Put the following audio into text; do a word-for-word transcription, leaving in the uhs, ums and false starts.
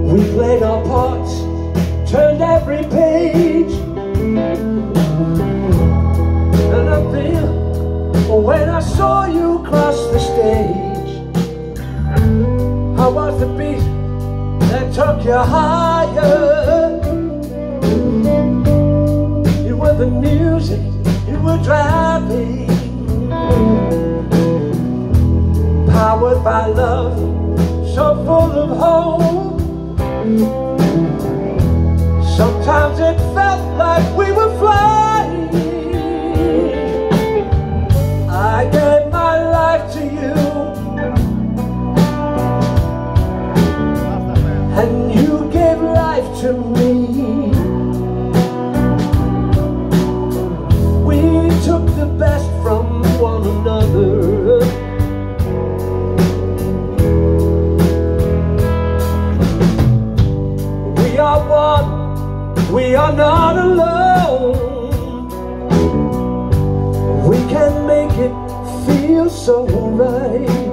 We played our parts, turned every page, and I feel when I saw you cross the stage, I was the beat that took you higher. You were the music, you were driving, powered by love, so full of hope. Sometimes it felt like we were flying. I gave my life to you, and you gave life to me. We took the best from one another. We are one, we are not alone. We can make it feel so right.